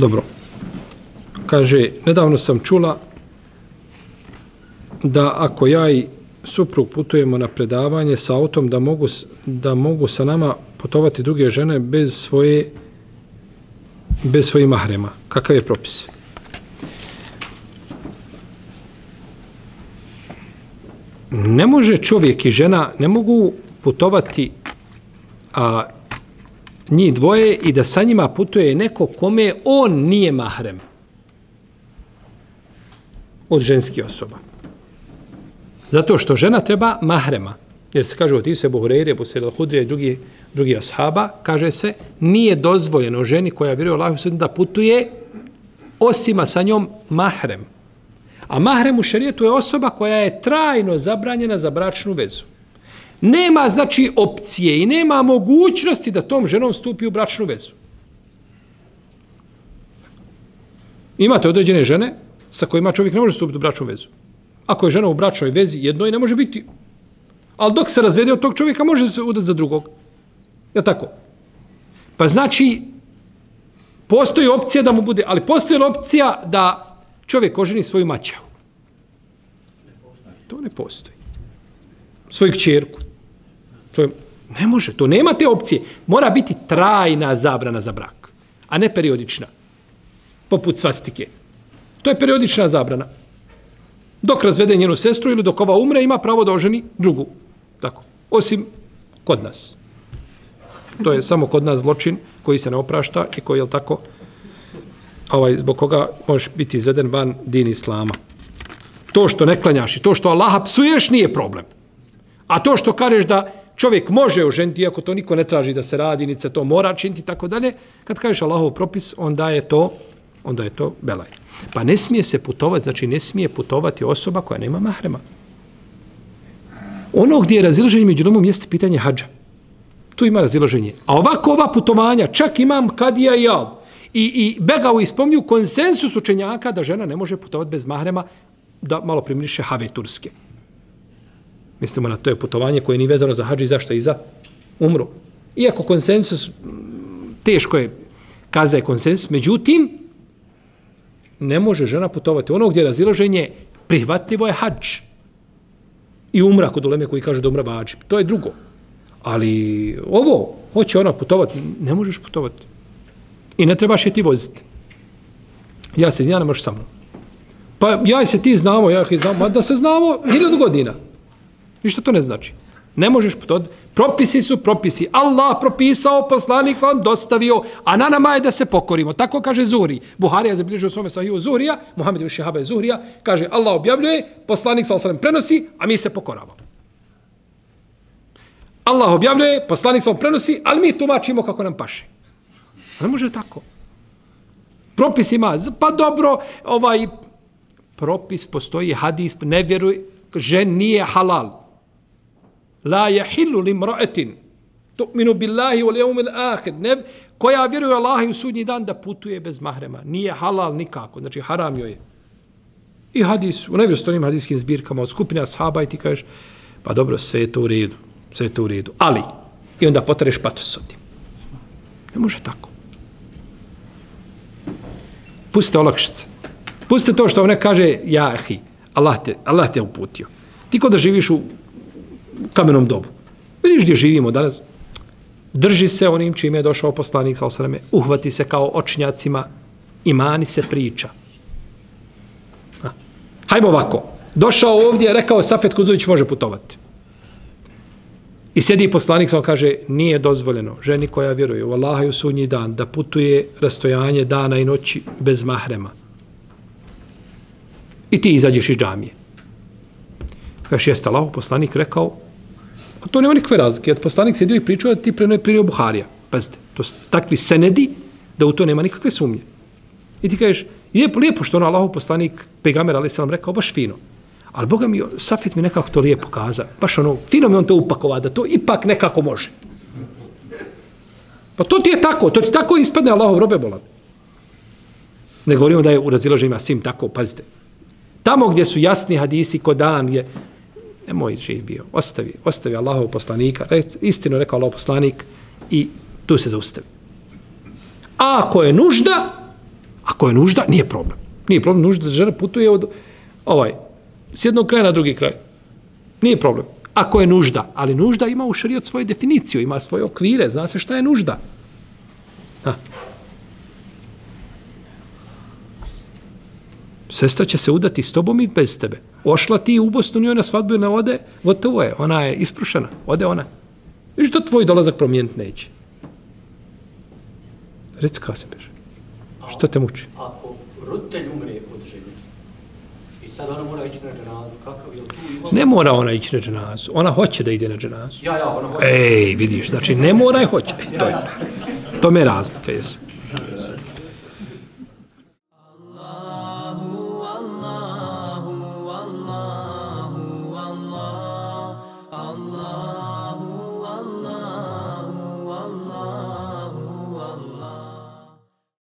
Dobro. Kaže, nedavno sam čula da ako ja i suprug putujemo na predavanje sa autom, da mogu sa nama putovati druge žene bez svojih mahrema. Kakav je propis? Ne može čovjek i žena, ne mogu putovati njih dvoje i da sa njima putuje neko kome on nije mahrem od ženskih osoba. Zato što žena treba mahrema. Jer se kaže od Ise Buhureyre, Ebu Sejid al-Hudrije i drugi ashaba, kaže se, nije dozvoljeno ženi koja vjeruje Allahu da putuje osima sa njom mahrem. A mahrem u šerijetu je osoba koja je trajno zabranjena za bračnu vezu. Nema, znači, opcije i nema mogućnosti da tom ženom stupi u bračnu vezu. Imate određene žene sa kojima čovjek ne može stupiti u bračnu vezu. Ako je žena u bračnoj vezi, jednoj ne može biti. Ali dok se razvede od tog čovjeka, može se udati za drugog. Je tako? Pa znači, postoji opcija da mu bude, ali postoji opcija da čovjek oženi svoju maćehu. To ne postoji. Svoju kćerku. Ne može, to nema te opcije. Mora biti trajna zabrana za brak, a ne periodična. Poput svastike. To je periodična zabrana. Dok razvede njenu sestru ili dok ova umre, ima pravo da oženi drugu. Tako. Osim kod nas. To je samo kod nas zločin koji se ne oprašta i koji je tako zbog koga može biti izveden van din islama. To što ne klanjaš i to što Allaha psuješ nije problem. A to što kažeš da čovjek može oženiti, iako to niko ne traži da se radi, niti se to mora činiti i tako dalje, kad kažeš Allahov propis, onda je to belaj. Pa ne smije se putovati, znači ne smije putovati osoba koja nema mahrema. Ono gdje je razilaženje među ulemom jeste pitanje hadža. Tu ima razilaženje. A ovako ova putovanja, čak imam Kadija i Jal, i Begao ispomnju konsensus učenjaka da žena ne može putovati bez mahrema, da malo primiriše have turske. Mislimo na to je putovanje koje nije vezano za hadž i zašto i za umru. Iako konsensus, teško je kaza je konsensus, međutim, ne može žena putovati. Ono gdje je razilaženje, prihvatljivo je hadž. I umra kod uleme koji kaže da umra vađib. To je drugo. Ali ovo, hoće ona putovati, ne možeš putovati. I ne trebaš je ti voziti. Ja ne možeš sa mnom. Pa ja se ti znamo, ja ih znamo, da se znamo 1000 godina. Ništa to ne znači. Ne možeš putovati. Propisi su propisi. Allah propisao, poslanik sam dostavio, a na nama je da se pokorimo. Tako kaže Zuhri. Buharija zabilježio u svome sahiju Zuhrija, Muhammed ibn Šihaba je Zuhrija, kaže Allah objavljuje, poslanik sam prenosi, a mi se pokoravamo. Allah objavljuje, poslanik sam prenosi, ali mi tumačimo kako nam paše. Ne može tako. Propis ima, pa dobro, propis postoji, hadis, ne vjeruj, žen nije halal. La yahillu limra'atin tu'minu billahi wal yawmil akhir, koja vjeruje Allahu u sudnji dan da putuje bez mahrema. Nije halal nikako, znači haram joj je. I hadis, u nevjerojatnim hadiskim zbirkama od skupine ashaba i ti kažeš, pa dobro, sve je to u redu, sve je to u redu. Ali, i onda potareš patos od tim. Ne može tako. Pustite olakšice. Pustite to što on kaže, ja ahi, Allah te uputio. Ti ko da živiš u kamenom dobu. Vidiš gdje živimo danas. Drži se onim čime je došao poslanik, uhvati se kao očnjacima, imani se priča. Hajmo ovako. Došao ovdje, rekao Safet Kuzović može putovati. I sjedi poslanik, samo kaže, nije dozvoljeno ženi koja vjeruje u Allaha i u sudnji dan da putuje rastojanje dana i noći bez mahrema. I ti izađeš iz džamije. Kaže, jeste Allahov poslanik rekao, a to nema nikakve razlike. Jer poslanik sjedio i pričao, da ti prenio Buharija. Pazite, to su takvi senedi da u to nema nikakve sumnje. I ti kažeš, lijepo što ono Allahov poslanik, Pegamer alaih salam, rekao, baš fino. Ali Boga mi, Safet mi nekako to lijepo kaza. Baš ono, fino mi on to upakova, da to ipak nekako može. Pa to ti je tako, to ti tako ispadne Allahov robe bolan. Ne govorimo da je u razilaženjima svim tako, pazite. Tamo gdje su jasni hadisi ko dan je, nemoj živ bio, ostavi Allahov poslanika, istinu rekao Allahov poslanik i tu se zaustavi. A ako je nužda, Ako je nužda, nije problem. Nije problem nužda da žena putuje od s jednog kraja na drugi kraj. Nije problem. Ako je nužda, ali nužda ima u šerijatu svoju definiciju, ima svoje okvire, zna se šta je nužda. Sestra će se udati s tobom i bez tebe. Ošla ti u Bosnu, njoj na svadbu ne ode, gotovo je, ona je isprušena, ode ona. I što tvoj dolazak promijeniti neće? Reci kao se beže. Što te muči? Ako roditelj umre od žene i sad ona mora ići na dženazu, kakav je tu ima? Ne mora ona ići na dženazu, ona hoće da ide na dženazu. Ja, ona hoće. Ej, vidiš, znači ne mora i hoće. To me razlika, jest.